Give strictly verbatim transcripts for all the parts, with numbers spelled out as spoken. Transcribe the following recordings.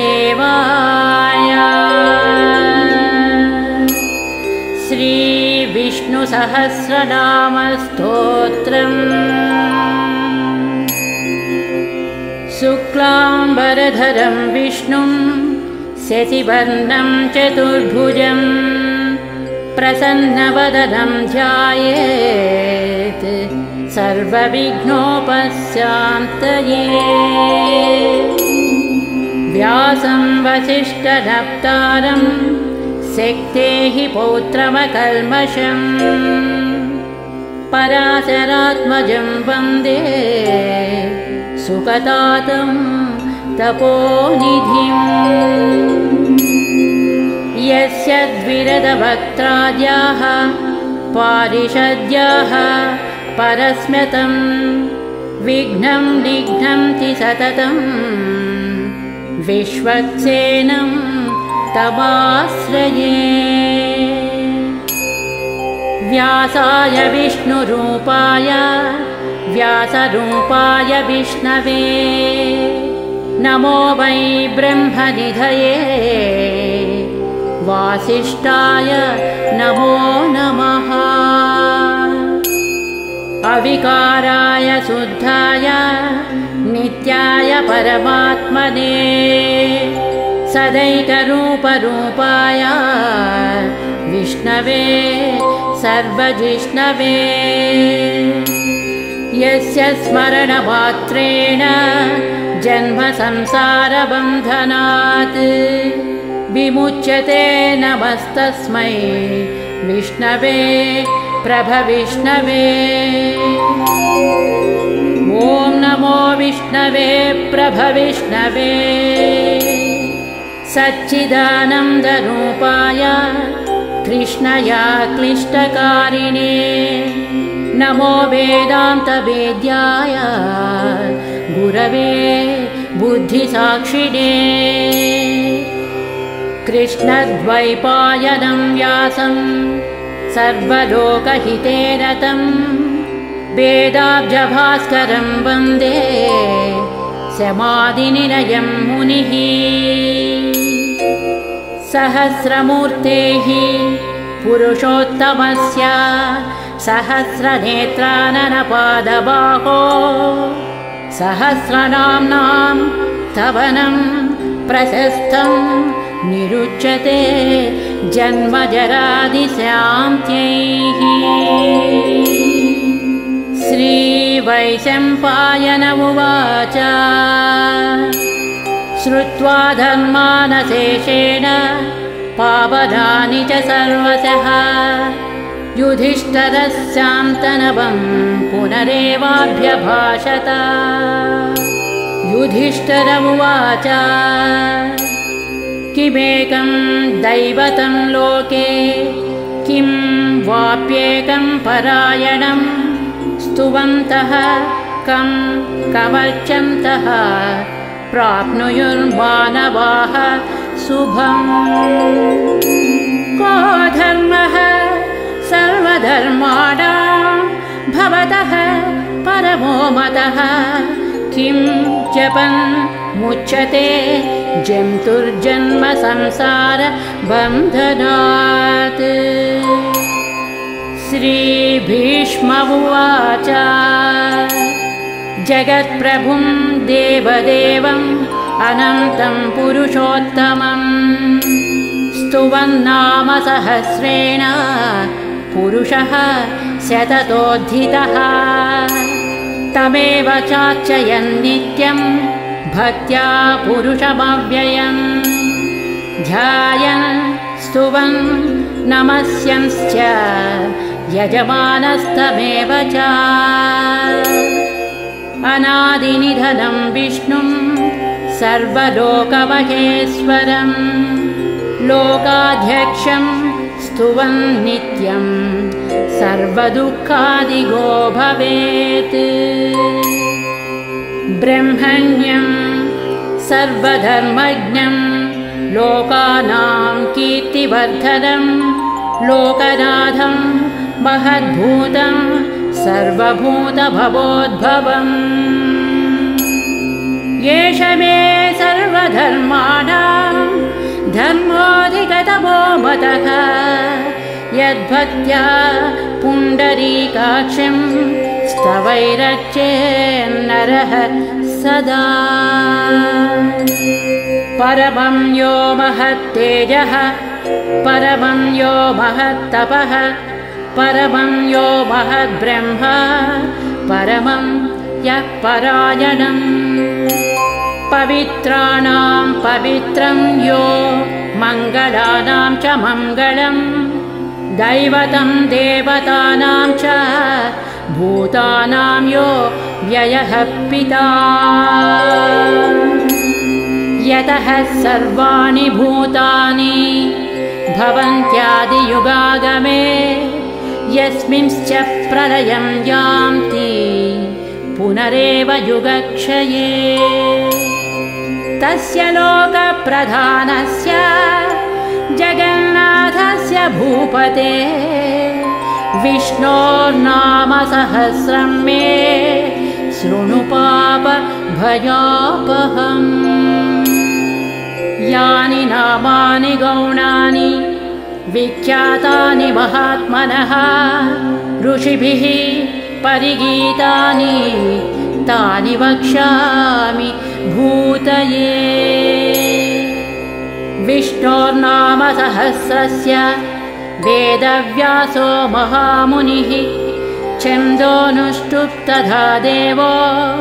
वासुदेवाय। श्रीविष्णुसहस्रनामस्तोत्रम्। शुक्लाम्बरधरं विष्णुं शशिवर्णं चतुर्भुजं प्रसन्नवदनं ध्यायेत् सर्वविघ्नोपशान्तये। व्यासं वसिष्ठनप्तारं शक्तेः पौत्रमकल्मषम् पराशरात्मजं वन्दे सुखदातं तपोनिधिम्। यस्य द्विरदवक्त्राद्याः पारिषद्याः परस्म्यतं विघ्नं निघ्नन्ति सततं विश्वक्सेनं तमाश्रये। व्यासाय विष्णुरूपाय व्यासरूपाय विष्णवे नमो वै ब्रह्मनिधये वासिष्ठाय नमो नमः। अविकाराय शुद्धाय नित्याय परमात्मने सदैकरूपरूपाय विष्णवे सर्वजिष्णवे। यस्य स्मरणमात्रेण जन्मसंसारबन्धनात् विमुच्यते नमस्तस्मै विष्णवे प्रभविष्णवे। ॐ नमो विष्णवे प्रभविष्णवे। सच्चिदानन्दरूपाय कृष्णया क्लिष्टकारिणे नमो वेदान्तवेद्याय गुरवे बुद्धिसाक्षिणे। कृष्णद्वैपायनं व्यासं सर्वलोकहिते रतं वेदाब्जभास्करं वन्दे समाधिनिलयं मुनिः। सहस्रमूर्तेः पुरुषोत्तमस्य सहस्रनेत्राननपादबाहो सहस्रनाम्नां तवनं प्रशस्तं निरुच्यते जन्मजरादिशान्त्यैः। श्रीवैशम्पायन उवाच श्रुत्वा धर्मानशेषेण पावनानि च सर्वशः युधिष्ठिरस्यान्तनवं पुनरेवाभ्यभाषत। युधिष्ठिर उवाच किमेकं दैवतं लोके किं वाप्येकं परायणं स्तुवन्तः कं कवर्चन्तः प्राप्नुयुर्मानवाः शुभम्। को धर्मः सर्वधर्माणां भवतः परमो मतः किं जपन् मुच्यते जन्तुर्जन्म संसार बन्धनात्। श्रीभीष्म उवाच जगत्प्रभुं देवदेवम् अनन्तं पुरुषोत्तमं स्तुवन्नाम सहस्रेण पुरुषः शततोऽधिकः। तमेव चार्चयन् नित्यं भक्त्या पुरुषमव्ययम् ध्यायन् स्तुवन् नमस्यंश्च यजमानस्तमेव च। अनादिनिधनं विष्णुं सर्वलोकमहेश्वरं लोकाध्यक्षं स्तुवन् नित्यं सर्वदुःखादिगो भवेत्। ब्रह्मण्यं सर्वधर्मज्ञं लोकानां कीर्तिवर्धनं लोकनाथं महद्भूतं सर्वभूतभवोद्भवम्। एष मे सर्वधर्माणां भवतः यद्भक्त्या पुण्डरीकाक्षं स्तवैरर्चेन्नरः सदा। परमं यो महत्तेजः परमं यो महत्तपः परमं यो महद्ब्रह्म परमं यः परायणम्। पवित्राणां पवित्रं यो मङ्गलानां च मङ्गलम् दैवतं देवतानां च भूतानां यो व्ययः पिता। यतः सर्वाणि भूतानि भवन्त्यादियुगागमे यस्मिंश्च प्रलयं यान्ति पुनरेव युगक्षये। तस्य लोकप्रधानस्य जगन्नाथस्य भूपते विष्णोर्नाम सहस्रं मे शृणु पापभयापहम्। यानि नामानि गौणानि विख्यातानि महात्मनः ऋषिभिः परिगीतानि तानि वक्ष्यामि भूतये। विष्णोर्नाम सहस्रस्य वेदव्यासो महामुनिः छन्दोनुष्टुप् तथा देवो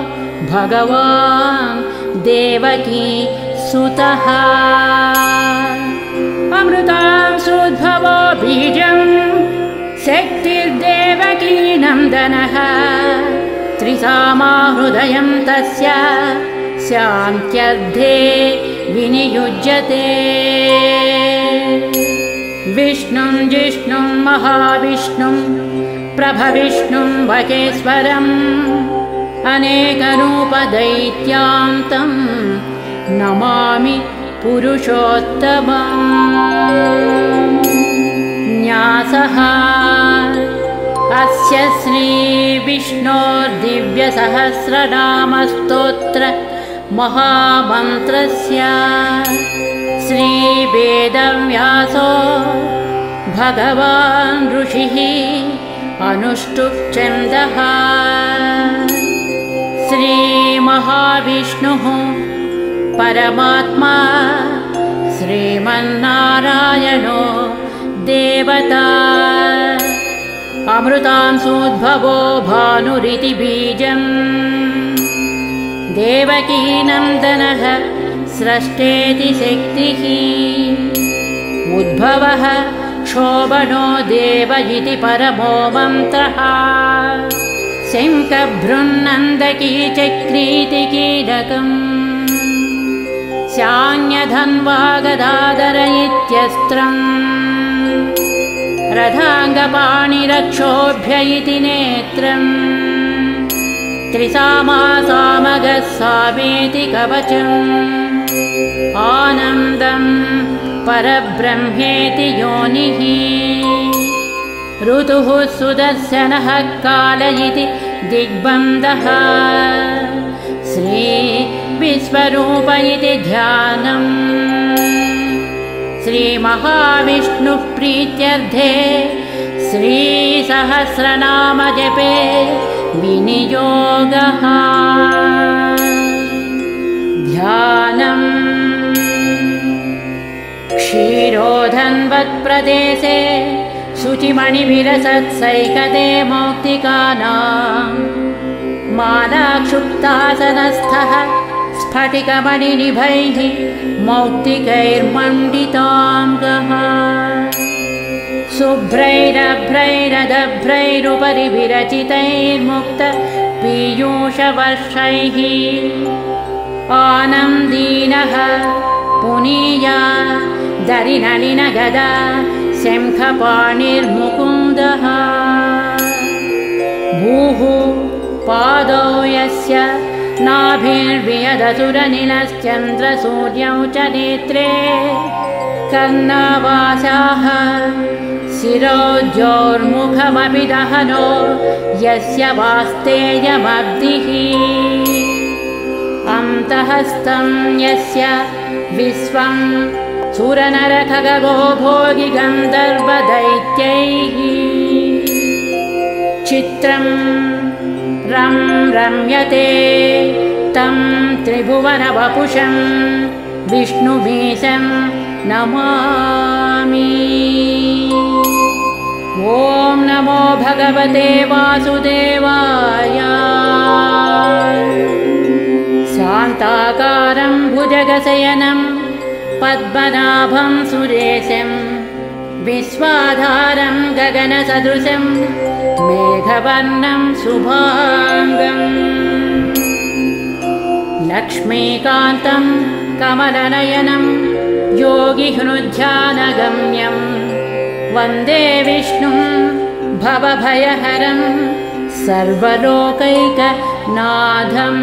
भगवान् देवकी सुतः। अमृतांशोद्भवो बीजं शक्तिर्देवकी नन्दनः त्रिसामा हृदयं तस्य शान्त्यर्थे विनियुज्यते। विष्णुं जिष्णुं महाविष्णुं प्रभविष्णुं वकेश्वरम् अनेकरूपदैत्यान्तं नमामि पुरुषोत्तमम्। न्यासः अस्य श्रीविष्णोर्दिव्यसहस्रनामस्तोत्र महामन्त्रस्य श्रीवेदव्यासो भगवान् ऋषिः अनुष्टुप् छन्दः। श्रीमहाविष्णुः परमात्मा श्रीमन्नारायणो देवता। अमृतांशोद्भवो भानुरिति बीजम् देवकी नन्दनः स्रष्टेति शक्तिः। उद्भवः शोभनो देव इति परमो मन्त्रः। शङ्खभृन्नन्दकी चक्रीति कीलकम् शान्यधन्वा गदाधर इत्यस्त्रम् रथाङ्गपाणिरक्षोभ्य इति नेत्रम् त्रिसामा सामगः सामेति कवचम् आनन्दं परब्रह्मेति योनिः। ऋतुः सुदर्शनः काल इति दिग्बन्धः श्रीविश्वरूप इति ध्यानम्। श्रीमहाविष्णुप्रीत्यर्थे श्रीसहस्रनामजपे विनियोगः। ध्यानम् क्षीरोधन्वत्प्रदेशे शुचिमणिभिरसत्सैकते मौक्तिकानां मालाक्षुप्तासनस्थः स्फटिकमणिनिभैः मौक्तिकैर्मण्डिताङ्गः। शुभ्रैरभ्रैरदभ्रैरुपरि विरचितैर्मुक्त पीयूषवर्षैः आनन्दीनः पुनीया दरिनलिनगदा शङ्खपाणिर्मुकुन्दः। भूः पादौ यस्य नाभिर्वियदसुरनिलश्चन्द्रसूर्यौ च नेत्रे कर्णवासाः शिरोज्योर्मुखमपि दहनो यस्य वास्तेयमब्धिः। अन्तःस्थं यस्य विश्वं सुरनरखगो भोगि गन्धर्वदैत्यैः चित्रं रं रम्यते तं त्रिभुवनवपुषं विष्णुमीशं नमामि। ॐ नमो भगवते वासुदेवाय। शान्ताकारं भुजगशयनं पद्मनाभं सुरेशं विश्वाधारं गगनसदृशं मेघवर्णं शुभाङ्गम् लक्ष्मीकान्तं कमलनयनं योगिहृद्ध्यानगम्यं वन्दे विष्णुं भवभयहरं सर्वलोकैकनाथम्।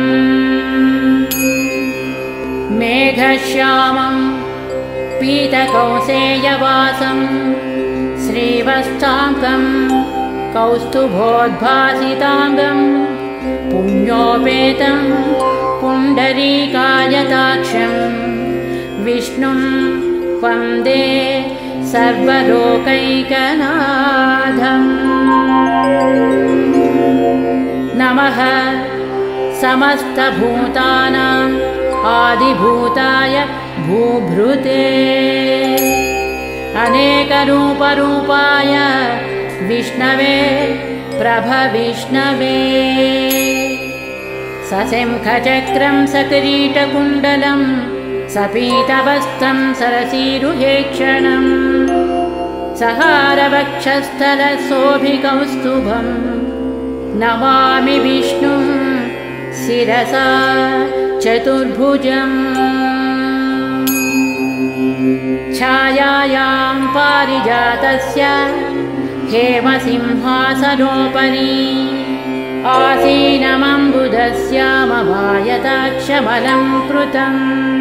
मेघश्यामं पीतकौसेयवासं श्रीवत्साङ्कं कौस्तुभोद्भासिताङ्गं पुण्योपेतं पुण्डरीकायताक्षं विष्णुं वन्दे सर्वलोकैकनाथम्। नमः समस्तभूतानाम् आदिभूताय भूभृते अनेकरूपरूपाय विष्णवे प्रभविष्णवे सशङ्खचक्रं सकिरीटकुण्डलं सपीतवस्त्रं सरसीरुहेक्षणं सहारवक्षस्थलशोभिकौस्तुभं नमामि विष्णुं शिरसा चतुर्भुजम्। छायायां पारिजातस्य हेमसिंहासनोपरि आसीनमम्बुधस्यामवायताक्षमलं कृतं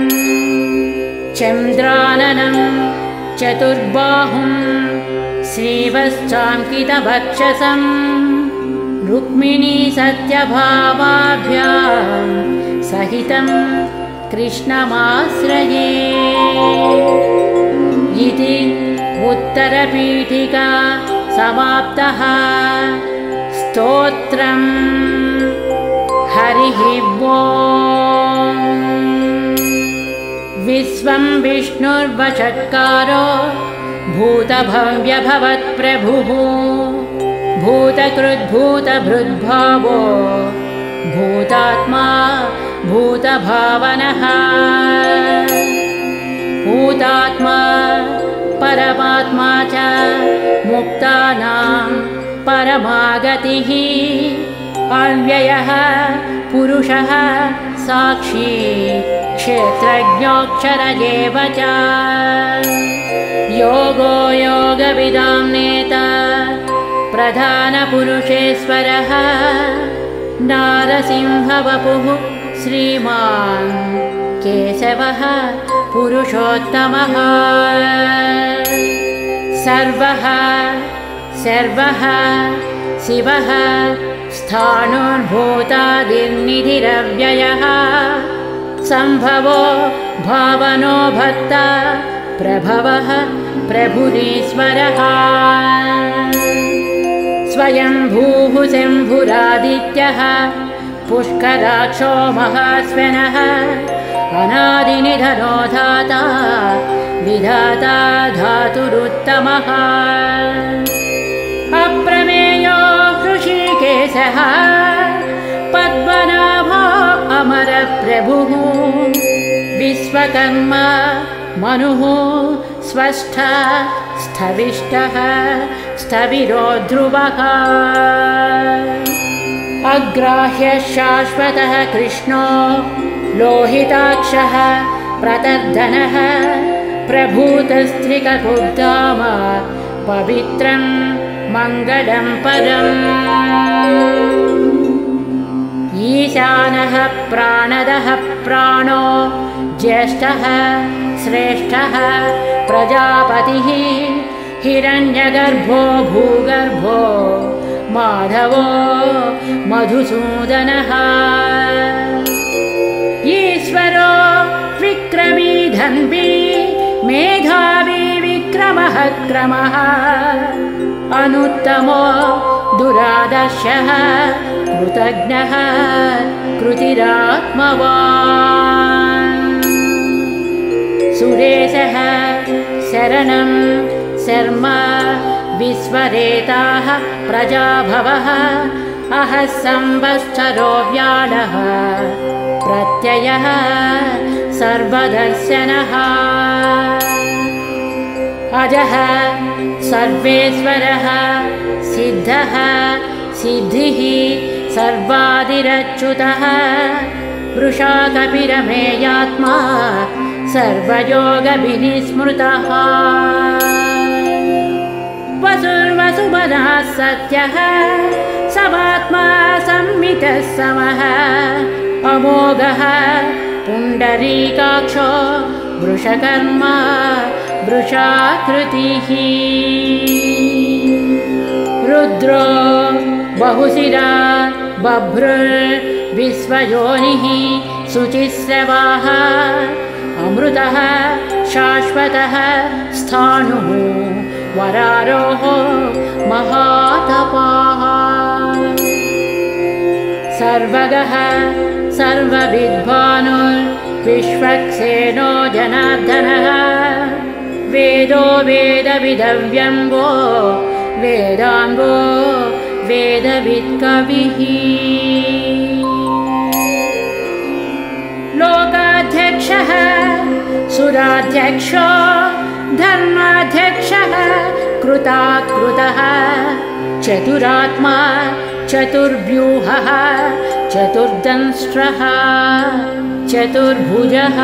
चन्द्राननं चतुर्बाहुं श्रीवत्साङ्कितवक्षसं रुक्मिणी सत्यभामाभ्यां सहितं कृष्णमाश्रये इति उत्तरपीठिका समाप्तः। स्तोत्रम् हरिः ओम्। विश्वं विष्णुर्वषट्कारो भूतभव्यभवत्प्रभुः भूतकृद्भूतभृद्भावो भूतात्मा भूतभावनः भूतात्मा परमात्मा च मुक्तानां परमागतिः अव्ययः पुरुषः साक्षी क्षेत्रज्ञोऽक्षर एव च योगो योगविदां नेता प्रधानपुरुषेश्वरः नारसिंहवपुः श्रीमान् केशवः पुरुषोत्तमः सर्वः सर्वः शिवः स्थाणुर्भूतादिर्निधिरव्ययः सम्भवो भावनो भर्ता प्रभवः प्रभुरीश्वरः स्वयंभूः शम्भुरादित्यः पुष्कराक्षो महास्वनः अनादिनिधनो धाता विधाता धातुरुत्तमः अप्रमेयो हृषीकेशः पद्मनाभो अमरप्रभुः विश्वकर्मा मनुः स्वस्था स्थविष्टः स्थविरो ध्रुवः अग्राह्यः शाश्वतः कृष्णो लोहिताक्षः प्रतर्धनः प्रभूतस्त्रिककुर्धाम पवित्रं मङ्गलं परम् ईशानः प्राणदः प्राणो ज्येष्ठः श्रेष्ठः प्रजापतिः हिरण्यगर्भो भूगर्भो माधवो मधुसूदनः ईश्वरो विक्रमी धन्वी मेधावी विक्रमः क्रमः अनुत्तमो दुरादर्शः कृतज्ञः कृतिरात्मवान् सुरेशः शरणं शर्म विश्वरेताः प्रजाभवः अहः संवत्सरो व्याळः प्रत्ययः सर्वदर्शनः अजः सर्वेश्वरः सिद्धः सिद्धिः सर्वादिरच्युतः वृषा कपिरमेयात्मा सर्वयोगविनिस्मृतः वसुर्वसुमनः सत्यः समात्मा संमितः समः अमोघः पुण्डरीकाक्षो वृषकर्मा वृषाकृतिः रुद्रो बहुशिरा बभ्रुर्विश्वयोनिः शुचिस्रवाः अमृतः शाश्वतः स्थाणुः वरारोः महातपाः सर्वगः सर्वविद्वानुर्विश्वक्सेनो जनार्दनः वेदो वेदविदव्यङ्गो वेदाङ्गो वेदवित्कविः लोकाध्यक्षः सुराध्यक्षो धर्माध्यक्षः कृताकृतः चतुरात्मा चतुर्व्यूहः चतुर्दंष्ट्रः चतुर्भुजः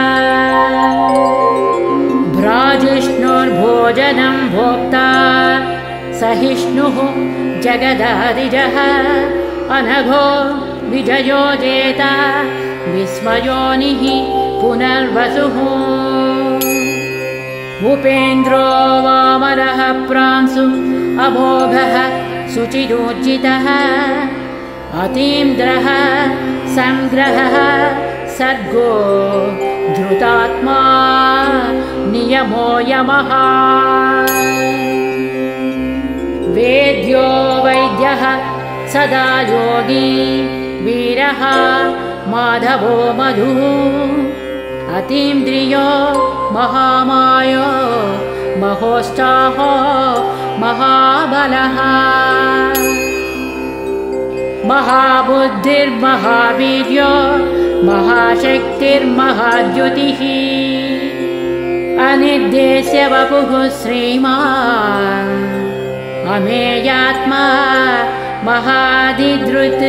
भ्राजिष्णुर्भोजनं भोक्ता सहिष्णुः जगदादिजः अनघो विजयो जेता विस्मयोनिः पुनर्वसुः उपेन्द्रो वामरः प्रांशु अमोघः शुचिरोज्जितः अतीन्द्रः संग्रहः सर्गो धृतात्मा नियमो यमः वेद्यो वैद्यः सदा योगी वीरः माधवो मधुः अतीन्द्रियो महामायो महोष्ठाहो महाबलः महाबुद्धिर्महावीर्यो महाशक्तिर्महाद्युतिः अनिर्देश्य वपुः श्रीमान् अमेयात्मा महादिदृत्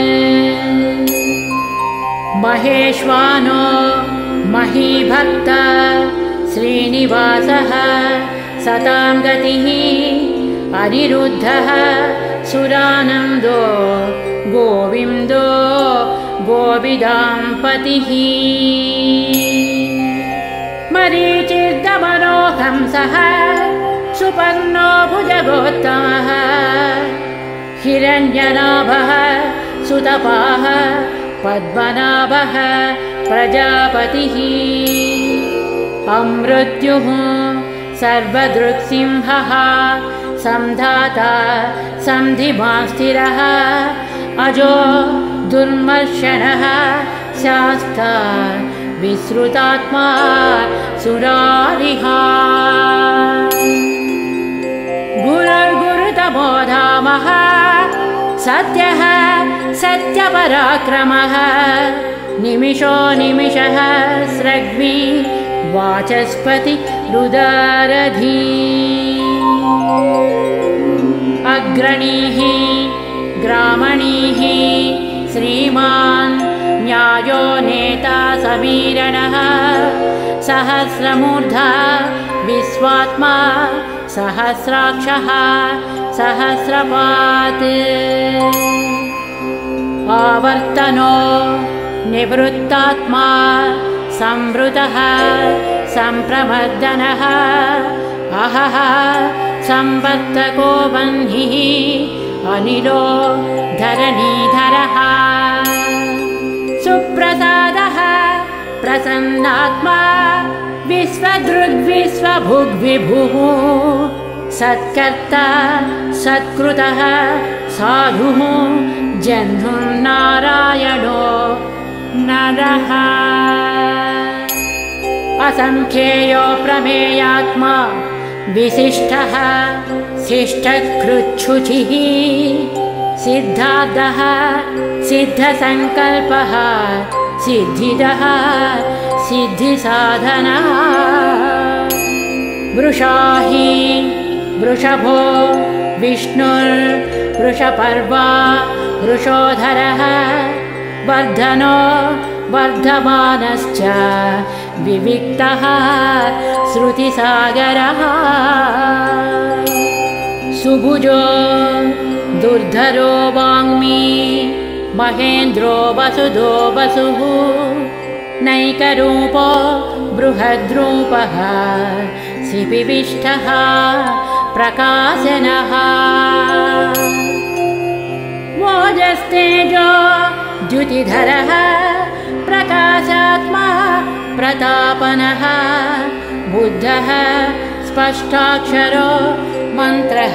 महेश्वानो महीभक्त श्रीनिवासः सतां गतिः अनिरुद्धः सुरानन्दो गोविन्दो गोविदाम्पतिः मरीचिर्दमनो हंसः सुपर्णो भुजगोत्तमः हिरण्यनाभः सुतपाः पद्मनाभः प्रजापतिः अमृत्युः सर्वदृक्सिंहः संधाता सन्धिमास्थिरः अजो दुर्मर्शनः शास्ता विश्रुतात्मा सुरारिः गुरुर्गुरुतमो धामः सत्यः सत्यपराक्रमः निमिषो निमिषः स्रग्वी वाचस्पति रुदारधी अग्रणीः ग्रामणीः श्रीमान् न्यायो नेता समीरणः सहस्रमूर्धा विश्वात्मा सहस्राक्षः सहस्रपात् आवर्तनो निवृत्तात्मा संवृतः संप्रमर्दनः अहः संवर्तको बह्निः अनिलो धरणीधरः सुप्रसादः प्रसन्नात्मा विश्वदृग्विश्वभुग्विभुः सत्कर्ता सत्कृतः साधुः जह्नुर्नारायणो नरः असंख्येयो प्रमेयात्मा विशिष्टः शिष्टकृच्छुचिः सिद्धार्थः सिद्धसङ्कल्पः सिद्धिदः सिद्धिसाधनः वृषाहि वृषभो विष्णुर्वृषपर्वा वृषोधरः वर्धनो वर्धमानश्च विविक्तः श्रुतिसागरः सुभुजो दुर्धरो वाङ्मी महेन्द्रो वसुधो वसुः नैकरूपो बृहद्रूपः शिपिविष्टः प्रकाशनः मोजस्तेजो द्युतिधरः प्रकाशात्मा प्रतापनः बुद्धः स्पष्टाक्षरो मन्त्रः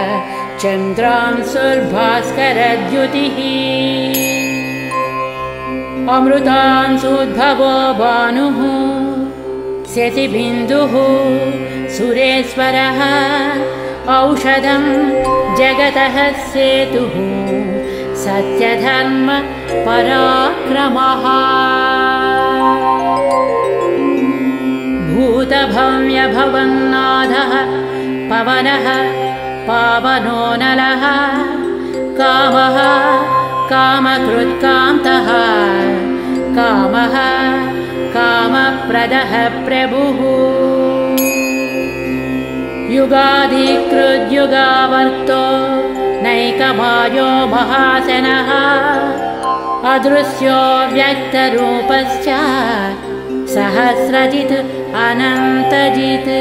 चन्द्रांशुर्भास्करद्युतिः अमृतांशुद्भवो भानुः शशिबिन्दुः सुरेश्वरः औषधं जगतः सेतुः सत्यधर्म पराक्रमः भूतभव्यभवन्नाथः पवनः पावनो नलः कामः कामकृत्कान्तः कामः कामप्रदः प्रभुः युगाधिकृद्युगावर्तो नैकमायो महासनः अदृश्यो व्यक्तरूपश्च सहस्रजित् अनन्तजित्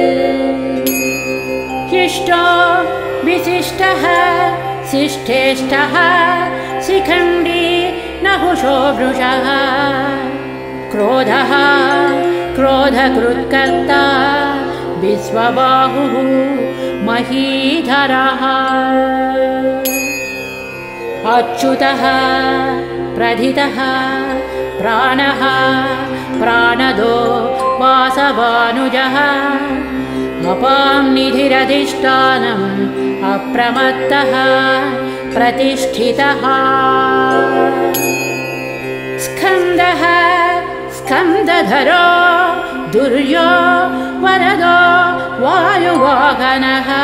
शिष्टो विशिष्टः शिष्ठेष्टः शिखण्डी नहुषो वृषः क्रोधः क्रोधकृत्कर्ता विश्वबाहुः महीधरः अच्युतः प्रथितः प्राणः प्राणदो वासवानुजः अपां निधिरधिष्ठानम् अप्रमत्तः प्रतिष्ठितः स्कन्दः स्कन्दधरो दुर्यो वरदो वायुवाहनः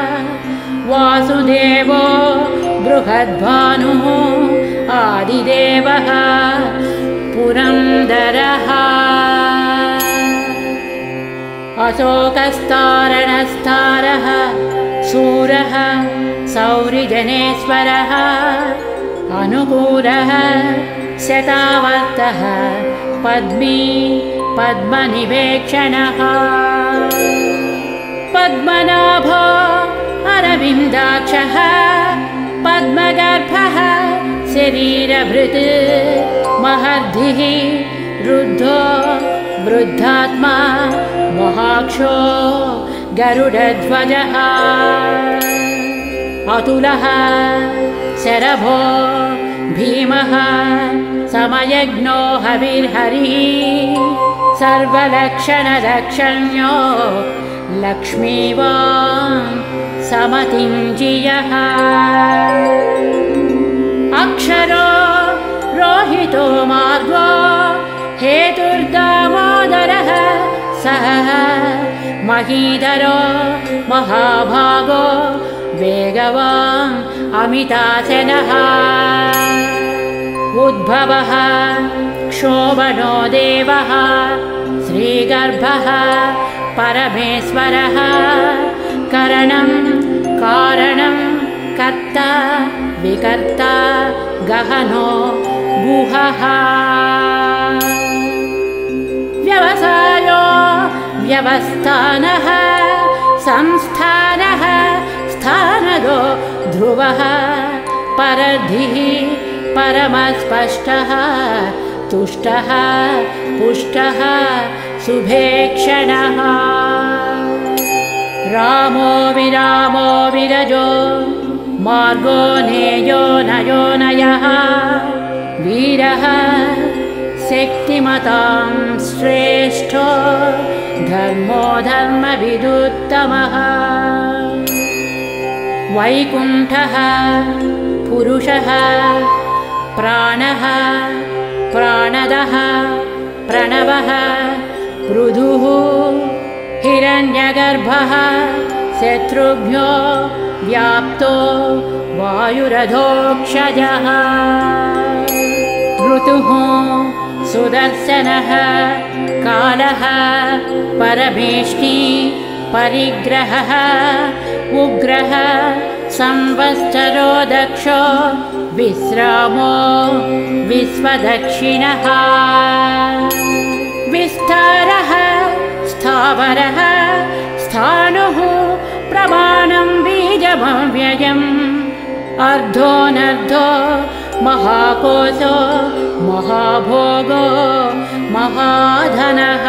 वासुदेवो बृहद्भानुः आदिदेवः पुरन्दरः अशोकस्तारणस्तारः शूरः सौरिजनेश्वरः अनुकूलः शतावर्तः पद्मी पद्मनिवेक्षणः पद्मनाभो अरविन्दाक्षः पद्मगर्भः शरीरभृत् महर्धिः रुद्धो वृद्धात्मा महाक्षो गरुडध्वजः अतुलः शरभो भीमः समयज्ञो हविर्हरिः सर्वलक्षणलक्षण्यो लक्ष्मीवान् समतिञ्जियः अक्षरो रोहितो मार्गो हेतुर्दामोदरः सः महीधरो महाभागो वेगवान् अमिताशनः उद्भवः क्षोभनो देवः श्रीगर्भः परमेश्वरः करणं कारणं कर्ता विकर्ता गहनो गुहः व्यवसायो व्यवस्थानः संस्थानः स्थानदो ध्रुवः परधिः परमस्पष्टः तुष्टः पुष्टः सुभेक्षणः रामो विरामो विरजो मार्गो नेयो नयो नयः वीरः शक्तिमतां श्रेष्ठो धर्मो धर्मविदुत्तमः वैकुण्ठः पुरुषः प्राणः प्राणदः प्रणवः पृथुः हिरण्यगर्भः शत्रुघ्नो व्याप्तो वायुरधोक्षजः ऋतुः सुदर्शनः कालः परमेष्टि परिग्रहः उग्रः संवत्सरो दक्षो विश्रामो विश्वदक्षिणः विस्तारः स्थावरः स्थाणुः प्रमाणं बीजमव्ययम् अर्धोऽनर्धो महाकोशो महाभोगो महाधनः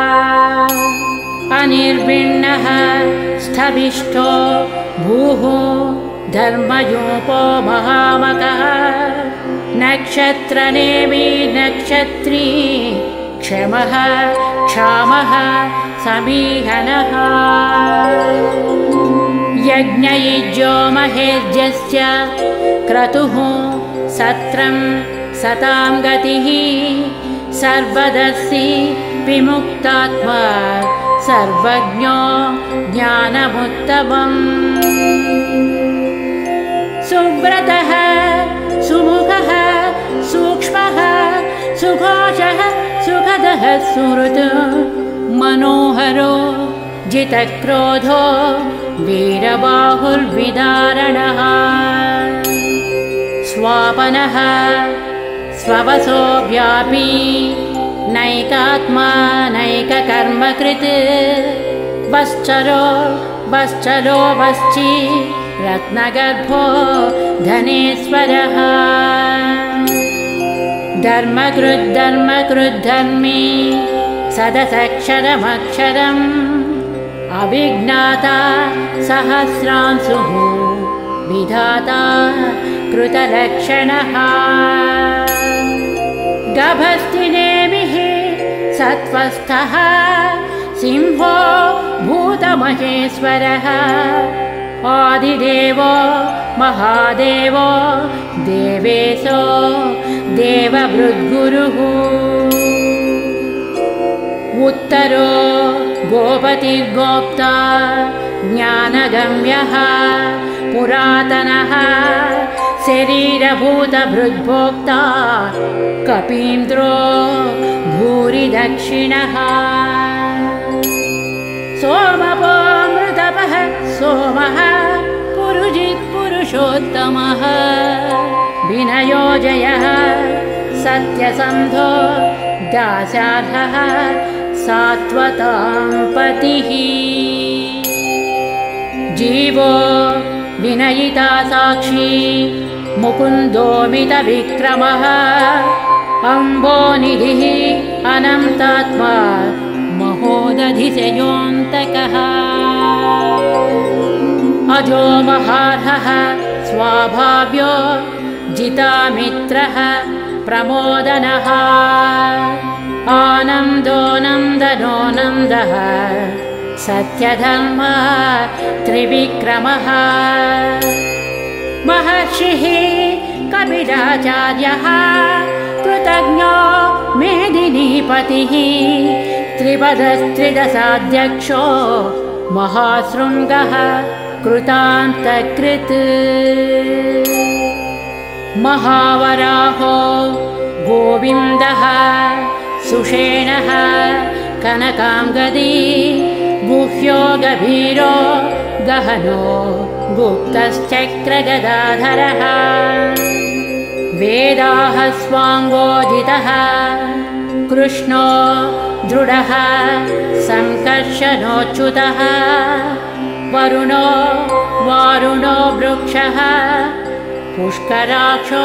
अनिर्विण्णः स्थविष्ठो भूः धर्मयूपो महामकः नक्षत्रनेमि नक्षत्री क्षमः क्षामः समीहनः यज्ञयुज्यो महेज्यस्य क्रतुः सत्रं सतां गतिः सर्वदर्शी विमुक्तात्मा सर्वज्ञो ज्ञानमुत्तमम् सुव्रतः सुमुखः सूक्ष्मः सुभाषः सुखदः सुहृत् मनोहरो जितक्रोधो वीरबाहुर्विदारणः स्वापनः स्ववसो व्यापी नैकात्मा नैककर्मकृत् वश्चरो वश्चरो वश्ची रत्नगर्भो धनेश्वरः धर्मकृद्धर्मकृद्धर्मी सदसक्षरमक्षरम् अविज्ञाता सहस्रांशुः विधाता कृतलक्षणः गभस्तिनेमिः सत्त्वस्थः सिंहो भूतमहेश्वरः आदिदेवो महादेवो देवेशो देवभृद्गुरुः उत्तरो गोपतिर्गोप्ता ज्ञानगम्यः पुरातनः शरीरभूतभृद्भोक्ता कपीन्द्रो भूरिदक्षिणः सोमपोऽमृतपः सोमः पुरुजित्पुरुषोत्तमः विनयो जयः सत्यसन्धो दासार्हः सात्वतां पतिः जीवो विनयिता साक्षी मुकुन्दोमितविक्रमः अम्बोनिधिः अनन्तात्मा महोदधिशयोऽन्तकः अजो महार्हः स्वाभाव्यो जितामित्रः प्रमोदनः आनन्दो नन्दनो नन्दः सत्यधर्मा त्रिविक्रमः महर्षिः कपिलाचार्यः कृतज्ञो मेदिनीपतिः त्रिपदस्त्रिदशाध्यक्षो महाशृङ्गः कृतान्तकृत् महावराहो गोविन्दः सुषेणः कनकाङ्गदी गुह्यो गभीरो गहनो गुप्तश्चक्रगदाधरः वेदाः स्वाङ्गोदितः कृष्णो दृढः संकर्षणोच्युतः वरुणो वारुणो वृक्षः पुष्कराक्षो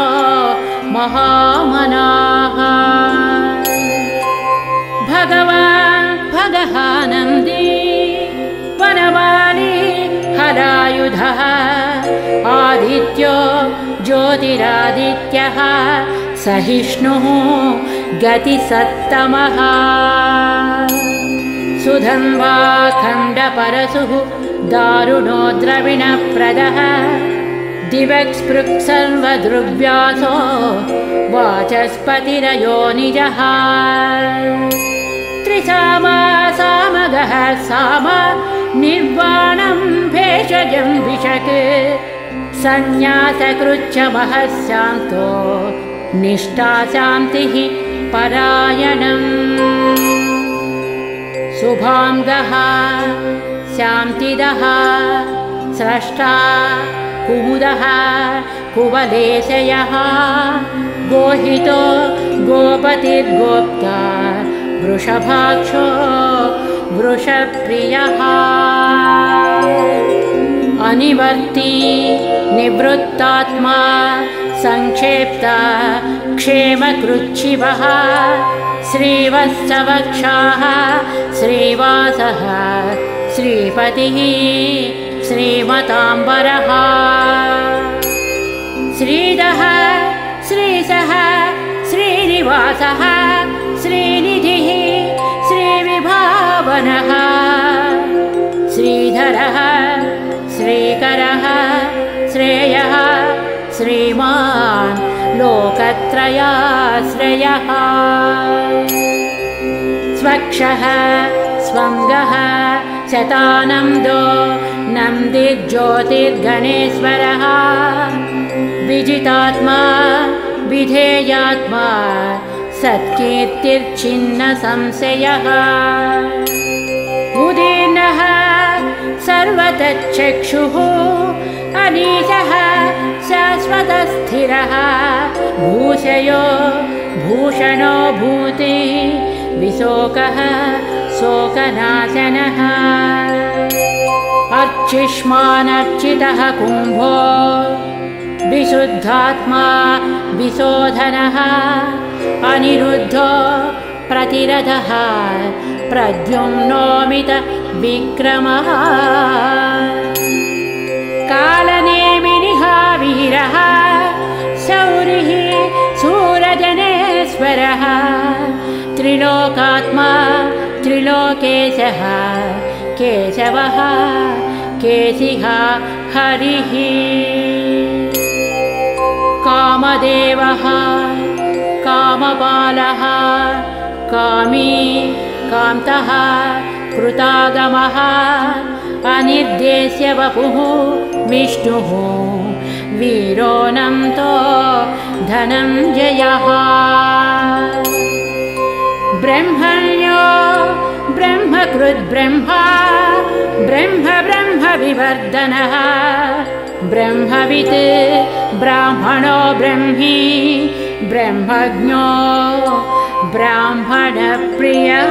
महामनाः भगवान् नागः नन्दी वनमाली हलायुधः आदित्यो ज्योतिरादित्यः सहिष्णुः गतिसत्तमः सुधन्वा खण्डपरशुः दारुणो द्रविणप्रदः दिवक्स्पृक्सर्वदृग्व्यासो वाचस्पतिरयो निजः त्रिसामा सामगः साम निर्वाणं भेषजं विशक् संन्यासकृच्छमः शान्तो निष्ठा शान्तिः परायणम् शुभाङ्गः शान्तिदः स्रष्टा कुमुदः कुवलेशयः गोहितो गोपतिर्गोप्ता वृषभाक्षो वृषप्रियः अनिवर्ती निवृत्तात्मा संक्षेप्ता क्षेमकृच्छिवः श्रीवत्सवक्षाः श्रीवासः श्रीपतिः श्रीमताम्बरः श्रीदः श्रीसः श्रीनिवासः श्रीनिधिः श्रीविभावनः श्रीधरः श्रीकरः श्रेयः श्रीमान् लोकत्रयाश्रयः स्वक्षः स्वङ्गः शतानन्दो नन्दिज्योतिर्गणेश्वरः विजितात्मा विधेयात्मा सत्कीर्तिर्छिन्न संशयः उदीर्णः सर्वतच्चक्षुः अनीशः शाश्वतस्थिरः भूषयो भूषणो भूति विशोकः शोकनाशनः अर्चिष्मानर्चितः कुम्भो विशुद्धात्मा विशोधनः अनिरुद्धो प्रतिरथः प्रद्युम्नोमित विक्रमः कालनेमिनिः वीरः शौरिः शूरजनेश्वरः त्रिलोकात्मा त्रिलोकेशः केशवः केशिः हरिः कामदेवः कामपालः कामी कान्तः कृतागमः अनिर्देश्य वपुः विष्णुः वीरोऽनन्तो धनञ्जयः ब्रह्मण्यो ब्रह्मकृद्ब्रह्मा ब्रह्म ब्रह्म विवर्धनः ब्रह्मवित् ब्राह्मणो ब्रह्मी ब्रह्मज्ञो ब्राह्मणप्रियः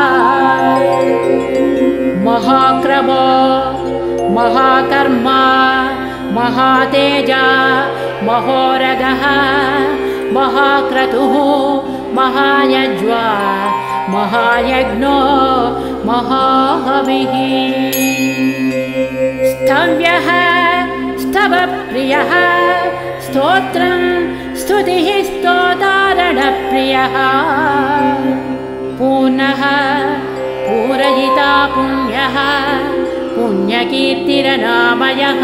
महाक्रमो महाकर्मा महातेजा महोरगः महाक्रतुः महायज्वा महायज्ञो महाहविः स्तव्यः स्तवप्रियः स्तोत्रं स्तुतिः स्तोतारणप्रियः पूर्णः पूरयिता पुण्यः पुण्यकीर्तिरनामयः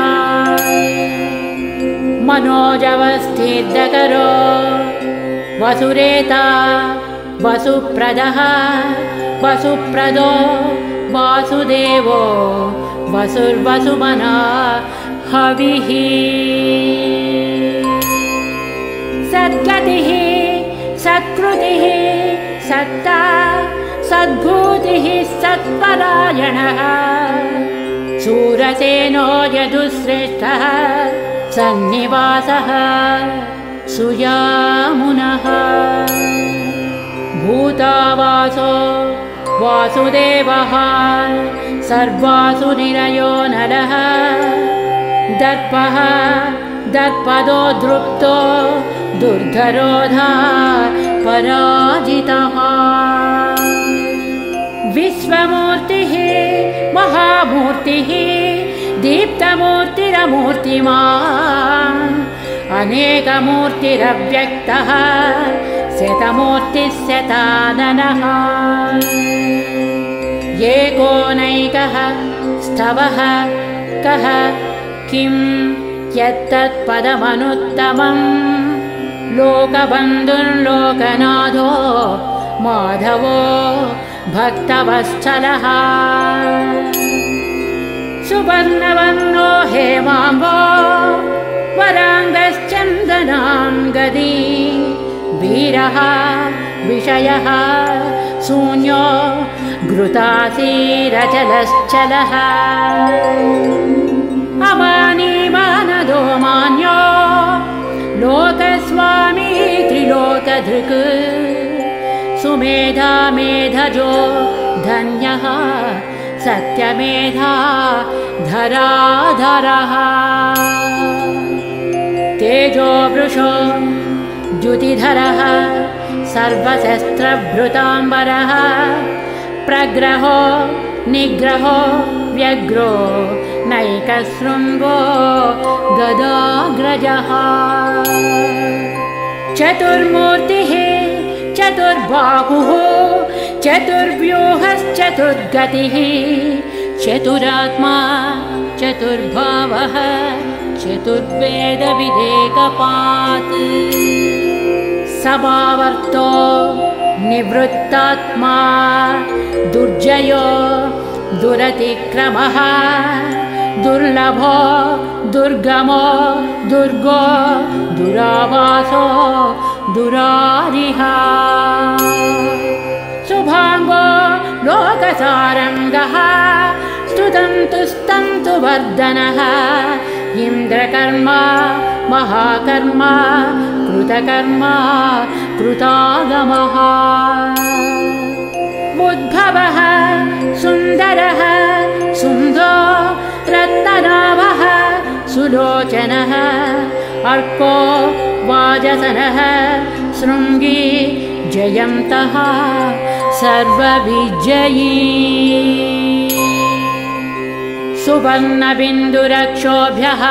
मनोजवस्थितकरो वसुरेता वसुप्रदः वसुप्रदो वासुदेवो वसुर्वसुमना हविः सद्गतिः सत्कृतिः सत्ता सद्भूतिः सत्परायणः शूरसेनो यदुश्रेष्ठः सन्निवासः सुयामुनः भूतावासो वासुदेवः सर्वासुनिरयो नरः दर्पः दर्पदो दृप्तो दुर्धरोधा पराजितः विश्व विश्वमूर्तिः महामूर्तिः दीप्तमूर्तिरमूर्तिमान् अनेकमूर्तिरव्यक्तः शतमूर्तिः शताननः एकोनैकः स्तवः कः किं यत्तत्पदमनुत्तमम् लोकबन्धुर्लोकनाथो माधवो भक्तवत्सलः सुवर्णवर्णो हेमाम्बो वराङ्गश्चन्दनाङ्गदी वीरः विषयः शून्यो घृतासीरचलश्चलः अमानीमानदो मान्यो लोकस्वामी त्रिलोकधृक् सुमेधा मेधजो धन्यः सत्यमेधा धराधरः तेजो वृषो द्युतिधरः सर्वशस्त्रभृताम्बरः प्रग्रहो निग्रहो व्यग्रो नैकशृङ्गो गदाग्रजः चतुर्मूर्तिः चतुर्बाहुः चतुर्व्यूहश्चतुर्गतिः चतुरात्मा चतुर्भावः चतुर्वेदविदेकपात् समावर्तो निवृत्तात्मा दुर्जयो दुरतिक्रमः दुर्लभो दुर्गमो दुर्गो दुरावासो दुरारिः शुभाङ्गो लोकसारङ्गः स्तुतन्तुस्तन्तु वर्धनः इन्द्रकर्मा महाकर्मा कृतकर्मा कृतागमः उद्भवः सुन्दरः सुन्दो रत्ननाभः सुलोचनः अर्को वाजसनः शृङ्गी जयन्तः सर्वविजयी सुवर्णबिन्दुरक्षोभ्यः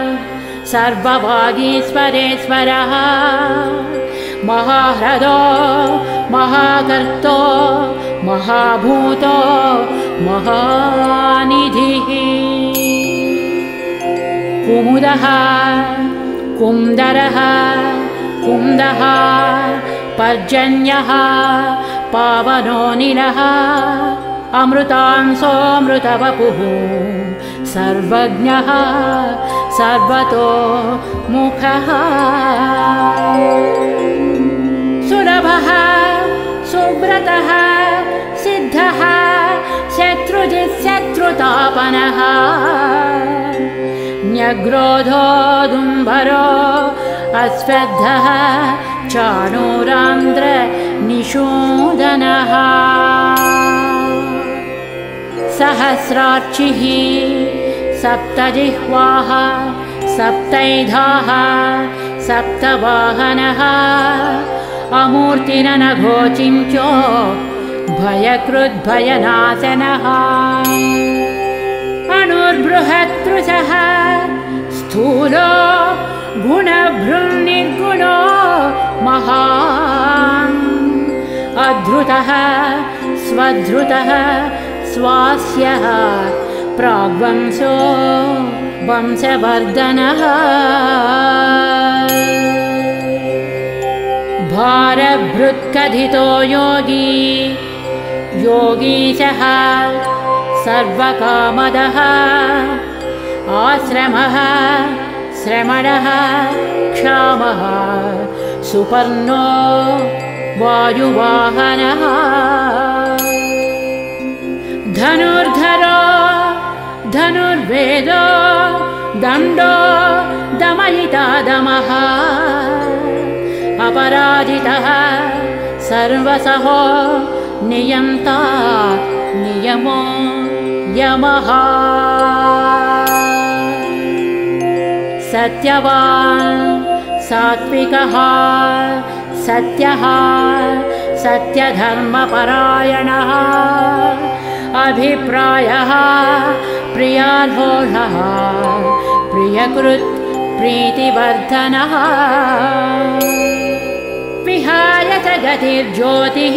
सर्ववागीश्वरेश्वरः महाह्रदो महाकर्तो महाभूतो महानिधिः कुमुदः कुन्दरः कुन्दः पर्जन्यः पावनोऽनिलः अमृतांसोऽमृतवपुः सर्वज्ञः सर्वतो मुखः सुलभः सुव्रतः सिद्धः शत्रुजित्शत्रुतापनः न्यग्रोधोदुम्बरो अश्वत्थः चाणूरान्द्र निषूदनः सहस्रार्चिः सप्तजिह्वाः सप्तैधाः सप्तवाहनः अमूर्तिरनघोचिन्त्यो भयकृद्भयनाशनः अणुर्बृहत्तृषः स्थूलो गुणभृन्निर्गुणो महान् अधृतः स्वधृतः स्वास्यः प्राग्वंशो वंशवर्धनः भारभृत्कथितो योगी योगीशः सर्वकामदः आश्रमः श्रमणः क्षामः सुपर्णो वायुवाहनः धनुर्धरो धनुर्वेदो दण्डो दमयिता दमः अपराजितः सर्वसहो नियन्ता नियमो यमः सत्यवान् सात्विकः सत्यः सत्यधर्मपरायणः अभिप्रायः प्रियालोलः प्रियकृत् प्रीतिवर्धनः विहाय च गतिर्ज्योतिः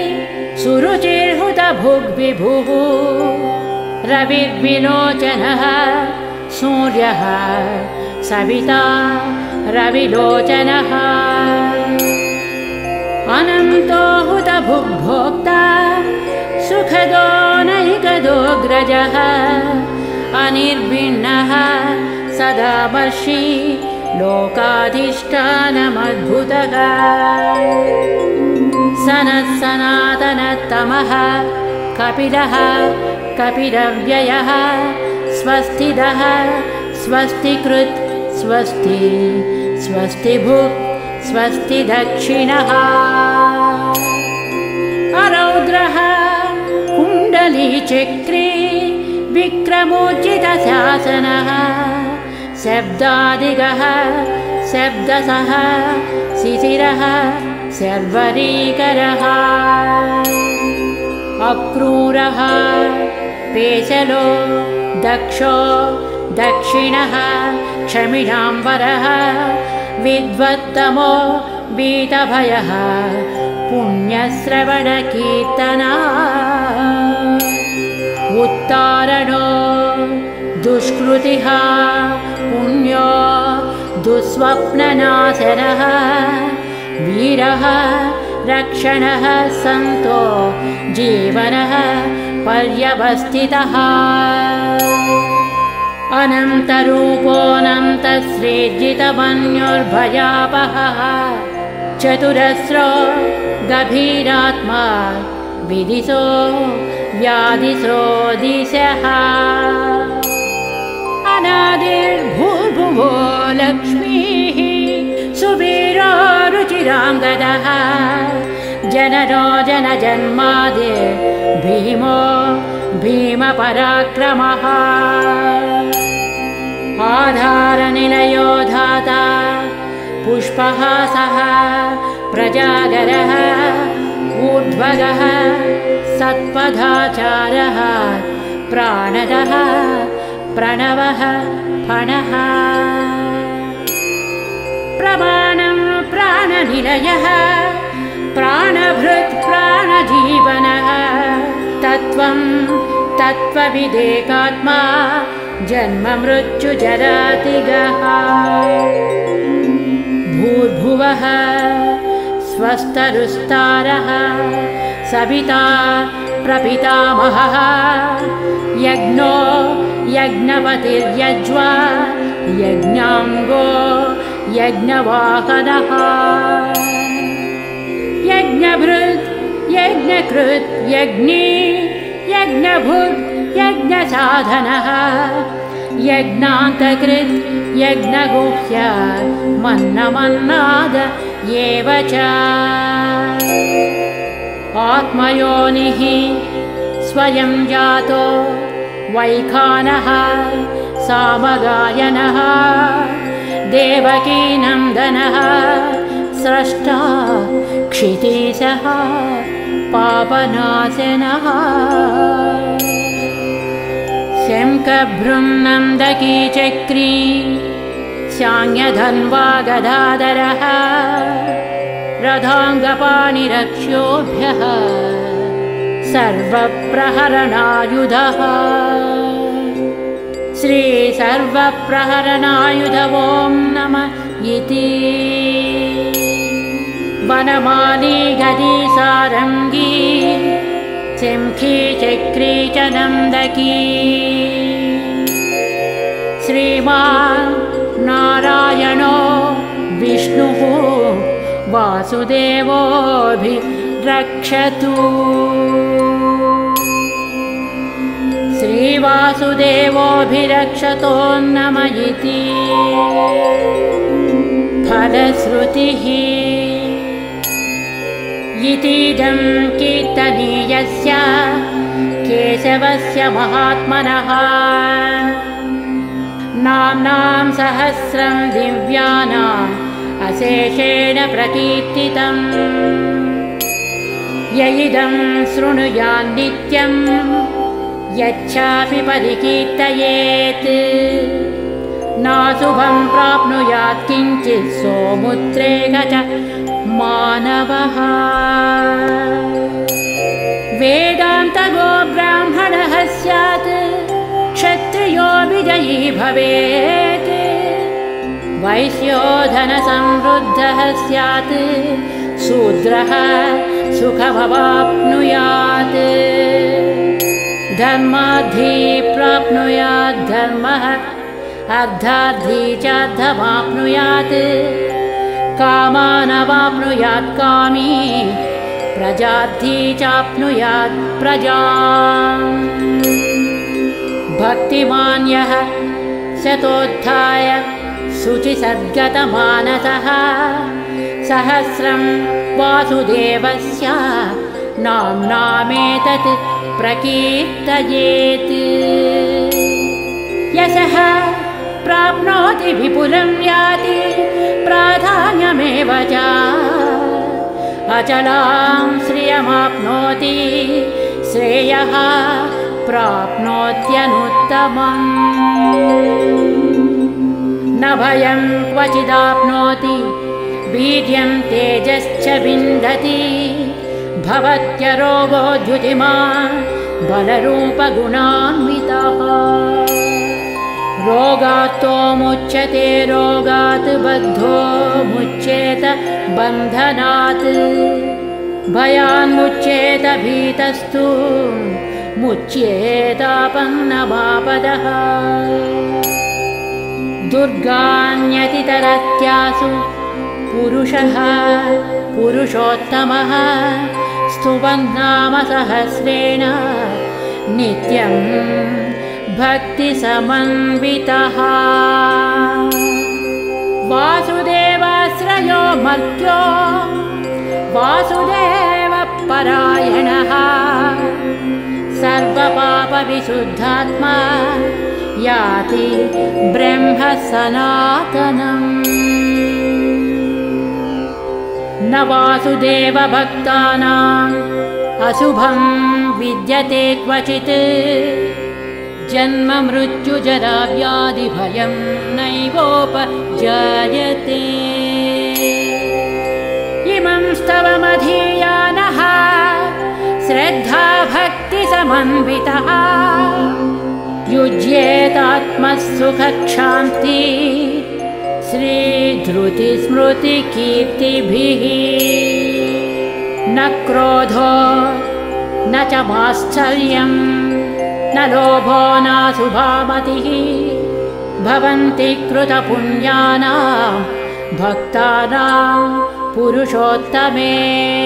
सुरुचिर्हुतभुग्विभुः रविर्विलोचनः सूर्यः सविता रविलोचनः अनन्तो हुतभुग्भोक्ता सुखदो नैकदोऽग्रजः अनिर्भिन्नः सदामर्षि लोकाधिष्ठानमद्भुतः सनत्सनातनतमः कपिलः कपिलव्ययः स्वस्तिदः स्वस्तिकृत् स्वस्ति स्वस्तिभुक् स्वस्ति दक्षिणः अरौद्रः कुण्डलीचक्रे विक्रमोज्जितशासनः शब्दादिगः शब्दसः शिशिरः शर्वरीकरः अक्रूरः पेशलो दक्षो दक्षिणः क्षमिणाम्बरः विद्वत्तमो वीतभयः पुण्यश्रवणकीर्तना उत्तारणो दुष्कृतिः पुण्यो दुःस्वप्ननाशनः वीरः रक्षणः सन्तो जीवनः पर्यवस्थितः अनन्तरूपोऽनन्तश्रेज्जितमन्युर्भयापहः चतुरस्रो गभीरात्मा विदिशो व्याधिसो दिशः अनादिर्भूर्भुवो लक्ष्मीः सुवीरो रुचिराङ्गदः जननो जनजन्मादिर् भीमो भीमपराक्रमः आधारनिलयो धाता पुष्पः सः प्रजागरः ऊर्ध्वगः सत्पदाचारः प्राणदः प्रणवः फणः प्रमाणं प्राणनिलयः प्राणभृत् प्राणजीवनः तत्त्वं तत्त्वविदेकात्मा जन्म मृत्युजरातिगः भूर्भुवः स्वस्तरुस्तारः सविता प्रपितामहः यज्ञो यज्ञपतिर्यज्वा यज्ञाङ्गो यज्ञवाहनः यज्ञभृत् यज्ञकृत् यज्ञी यज्ञभुक् यज्ञसाधनः यज्ञान्तकृत् यज्ञगुह्य मन्नमन्नाद एव च आत्मयोनिः स्वयं जातो वैखानः सामगायनः देवकीनन्दनः स्रष्टा क्षितीशः पापनाशनः शङ्खभृङ्नन्दकी चक्री शान्यधन्वा गदाधरः रथाङ्गपाणिरक्ष्योभ्यः सर्वप्रहरणायुधः श्रीसर्वप्रहरणायुध ॐ नमः इति वनमाली गदी सारङ्गी सिंही चक्री च नन्दकी श्रीमान् नारायणो विष्णुः वासुदेवोऽभिरक्षतु श्रीवासुदेवोऽभिरक्षतो नमः इति फलश्रुतिः इतीदं कीर्तनीयस्य केशवस्य महात्मनः नाम्नां सहस्रं दिव्यानाम् अशेषेण प्रकीर्तितम् य इदं शृणुयान् नित्यं यच्चापि परिकीर्तयेत् नाशुभं प्राप्नुयात् किञ्चित् सोमुद्रेक च मानवः। वेदान्तगो ब्राह्मणः स्यात् क्षत्रियो विजयी भवेत् वैश्यो धनसमृद्धः स्यात् शूद्रः सुखमवाप्नुयात् धर्मार्थी प्राप्नुयात् धर्मः अर्थार्थी च अर्थमाप्नुयात् कामानवाप्नुयात् कामी प्रजार्थी चाप्नुयात् प्रजाम्। भक्तिमान् यः शतोत्थाय शुचिसद्गतमानसः सहस्रं वासुदेवस्य नाम्नामेतत् प्रकीर्तयेत्। यशः प्राप्नोति विपुलं याति प्राधान्यमेव च अचलां श्रियमाप्नोति श्रेयः प्राप्नोत्यनुत्तमम्। न भयं क्वचिदाप्नोति वीर्यं तेजश्च विन्दति भवत्यरोगो द्युतिमान् बलरूपगुणान्वितः। रोगात्तो मुच्यते रोगात् बद्धो मुच्येत बन्धनात् भयान्मुच्येत भीतस्तु मुच्येतापन्नमापदः। दुर्गान्यतितरत्यासु पुरुषः पुरुषोत्तमः स्तुवन्नाम सहस्रेण नित्यं भक्तिसमन्वितः। वासुदेवाश्रयो मर्त्यो वासुदेवपरायणः सर्वपापविशुद्धात्मा याति ब्रह्म सनातनम्। न वासुदेवभक्तानाम् अशुभं विद्यते क्वचित् जन्म मृत्युजरा व्याधिभयं नैवोपजायते। इमं स्तवमधीयानः श्रद्धा भक्तिसमन्वितः युज्येतात्मसुखक्षान्ति श्रीधृतिस्मृतिकीर्तिभिः। न क्रोधो न च माश्चर्यं न लोभो नाशुभामतिः भवन्ति कृतपुण्यानां भक्तानां पुरुषोत्तमे।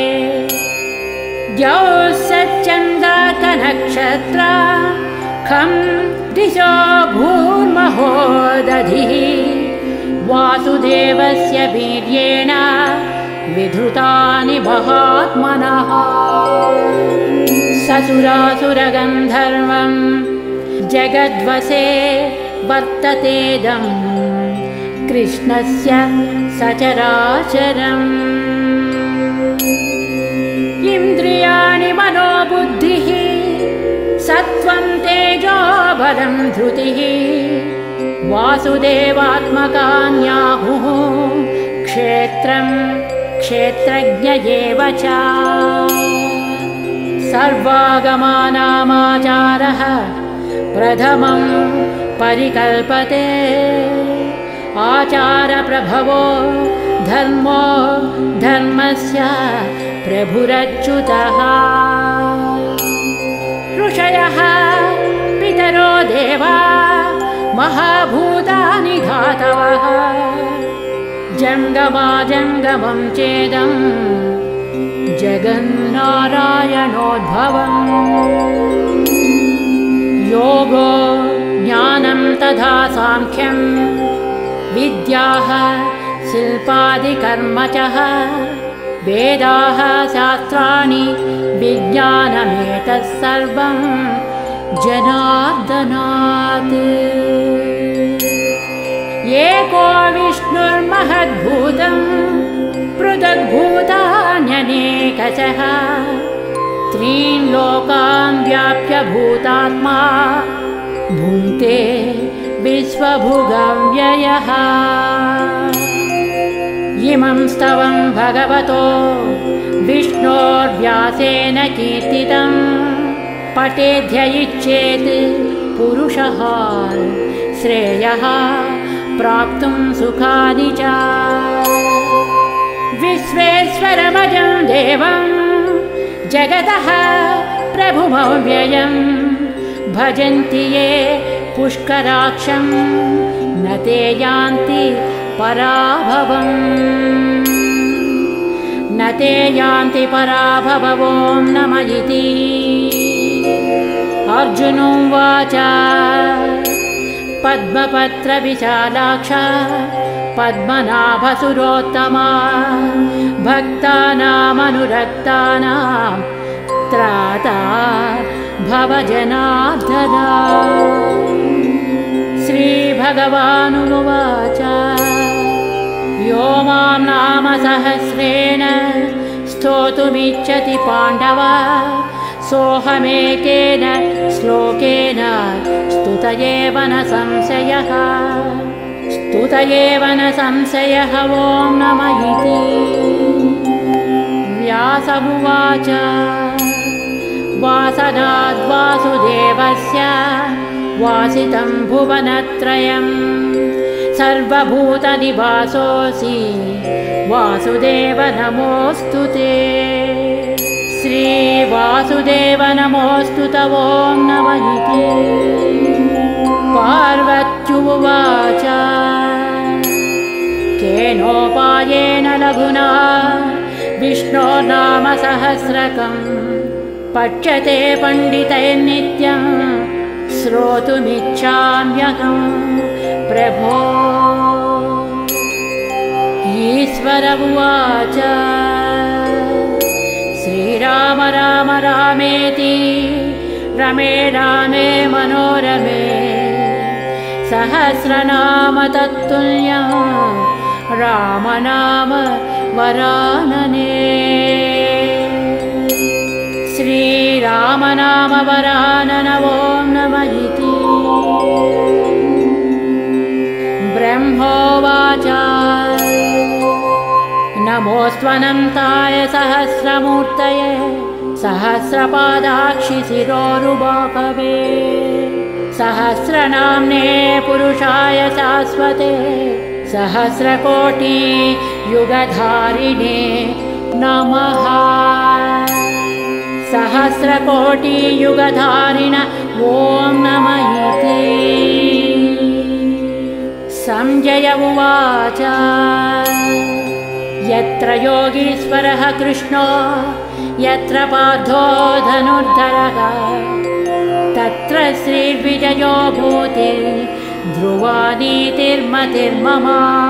द्यौः सच्चन्द्रार्कनक्षत्रा खं दिशो भूर्महो दधिः वासुदेवस्य वीर्येण विधृतानि महात्मनः। ससुरासुरगन्धर्वं जगद्वसे वर्ततेदं कृष्णस्य सचराचरम्। इन्द्रियाणि मनोबुद्धिः सत्त्वं तेजो बलं धृतिः वासुदेवात्मकान्याहुः क्षेत्रं क्षेत्रज्ञ एव च। सर्वागमानामाचारः प्रथमं परिकल्पते आचारप्रभवो धर्मो धर्मस्य प्रभुरच्युतः। ऋषयः पितरो देवा महाभूतानि धातवः जङ्गमाजङ्गमं चेदं जगन्नारायणोद्भवम्। योगो ज्ञानं तथा साङ्ख्यं विद्याः शिल्पादिकर्म च वेदाः शास्त्राणि विज्ञानमेतत् सर्वं जनार्दनात्। एको विष्णुर्महद्भूतं पृथग्भूतान्यनेकशः त्रीन् लोकान् व्याप्य भूतात्मा भुङ्क्ते विश्वभुगव्ययः। इमं स्तवं भगवतो विष्णोर्व्यासेन कीर्तितं पठेद्य इच्छेत् पुरुषः श्रेयः प्राप्तुं सुखानि च। विश्वेश्वरमजं देवं जगतः प्रभुमव्ययं भजन्ति ये पुष्कराक्षं न ते यान्ति पराभवम् न ते यान्ति पराभवो नमः इति। अर्जुनोवाच पद्मपत्रविशालाक्ष पद्मनाभसुरोत्तमा भक्तानामनुरक्तानां त्राता भवजनार्दना। श्रीभगवानुवाच यो मां नाम सहस्रेण स्तोतुमिच्छति पाण्डव सोऽहमेकेन श्लोकेन स्तुत एव न संशयः स्तुत एव न संशयः ॐ नमः इति। व्यास उवाच वासनाद्वासुदेवस्य वासितं भुवनत्रयं सर्वभूतनिवासोऽसि वासुदेव नमोऽस्तु ते। श्रीवासुदेव नमोऽस्तु ॐ नमः इति। पार्वत्युवाच केनोपायेन लघुना विष्णोर्नाम सहस्रकं पठ्यते पण्डितैर्नित्यं श्रोतुमिच्छाम्यहं प्रभो। ईश्वर उवाच श्रीराम राम रामेति रमे रामे मनोरमे सहस्रनाम तत्तुल्यं रामनाम वरानने। श्रीरामनाम वरानन ॐ नमः इति। ब्रह्मोवाच नमोऽस्त्वनन्ताय सहस्रमूर्तये सहस्रपादाक्षिशिरोरुबाकवे सहस्रनाम्ने पुरुषाय शाश्वते सहस्रकोटि युगधारिणे नमः। सहस्रकोटि युगधारिण ॐ नमः इति। संजय उवाच यत्र योगीश्वरः कृष्णो यत्र पार्थो धनुर्धरः तत्र श्रीर्विजयो भूति ध्रुवा नीतिर्मतिर्मम।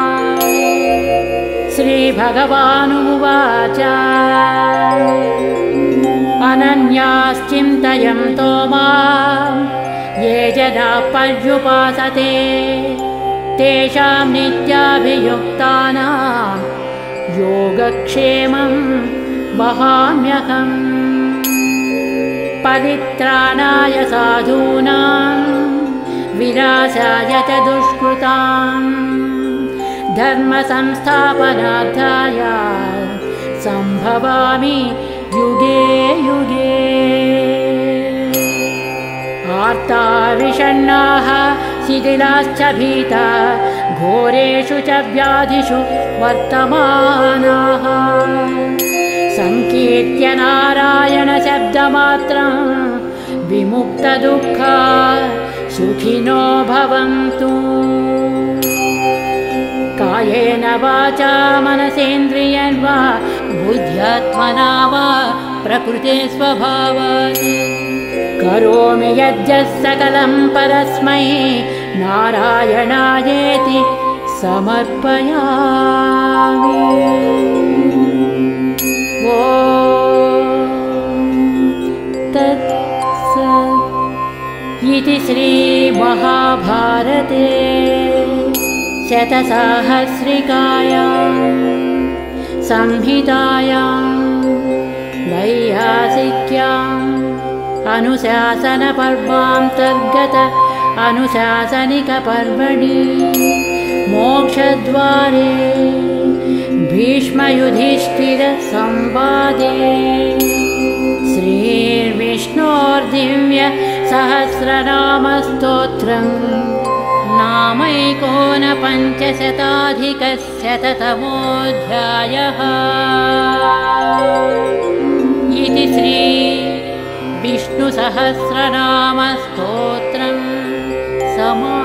श्रीभगवानुवाच अनन्याश्चिन्तयन्तो मां ये जनाः पर्युपासते तेषां नित्याभियुक्तानां योगक्षेमं वहाम्यहम्। परित्राणाय साधूनां विनाशाय च दुष्कृतां धर्मसंस्थापनार्थाय सम्भवामि युगे युगे। आर्ता विषण्णाः शिथिलाश्च भीता घोरेषु च व्याधिषु वर्तमानाः संकीर्त्य नारायणशब्दमात्रं विमुक्तदुःखा सुखिनो भवन्तु। कायेन वाचा मनसेन्द्रियर्वा बुद्ध्यात्मना वा प्रकृते स्वभावात् करोमि यद्यत् सकलं परस्मै नारायणायेति समर्पयामि। ॐ तत्सत् इति श्रीमहाभारते शतसाहस्रिकायां संहितायां वैयासिक्याम् अनुशासनपर्वान्तर्गत अनुशासनिकपर्वणि मोक्षद्वारे भीष्मयुधिष्ठिरसंवादे श्रीर्विष्णोर्दिव्य सहस्रनामस्तोत्रम् नामैकोनपञ्चशताधिकशततमोऽध्यायः। इति श्री विष्णुसहस्रनामस्तोत्रम् समा